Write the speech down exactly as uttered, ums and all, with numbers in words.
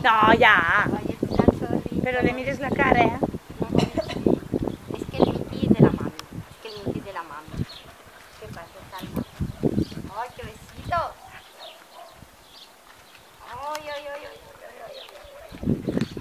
No, ya. Oye, está el zorrito. Pero le mires la cara, ¿eh? Es que el Mickey es de la mami. Es que el Mickey es de la mami. ¿Qué pasa, Salma? ¡Ay, qué besito! ¡Ay, ay, ay, ay, ay, ay, ay, ay!